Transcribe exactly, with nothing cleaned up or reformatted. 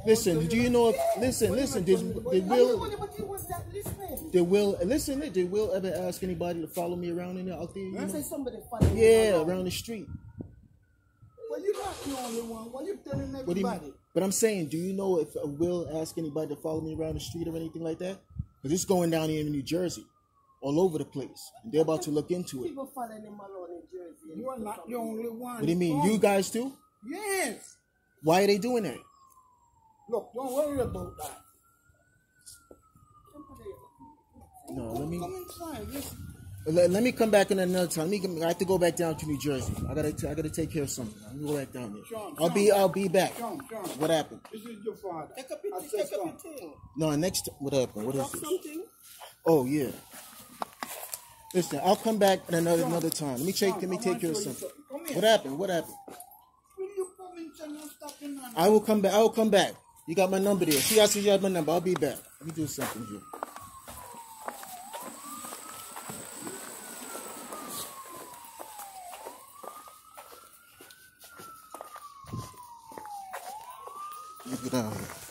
Listen, do you know if listen, listen, did, did Will did Will listen, did Will ever ask anybody to follow me around in there out there? You know? Say somebody follow Yeah, around the street. Well, you're not the only one. Well, you're telling everybody. What do you mean? But I'm saying, do you know if Will ask anybody to follow me around the street or anything like that? Because it's going down here in New Jersey, all over the place. And they're about to look into it. People following him around in Jersey. You are not the only one. What do you mean? You guys too? Yes. Why are they doing that? Look, don't worry about that. No, let me. Come inside. Listen. Let, let me come back in another time. Let me. I have to go back down to New Jersey. I gotta. I gotta take care of something. Let me go back down there. Sean, I'll Sean, be. I'll be back. Sean, Sean, what happened? This is your father. Take up your, take up your thing. No, next. What happened? What is it? Something. Oh yeah. Listen, I'll come back at another another time. Let me take. Let me take care of something. What happened? What happened? Will you come inside and stop in on I will come back. I will come back. You got my number there. See, I see you have my number. I'll be back. Let me do something here. Let me get out of here.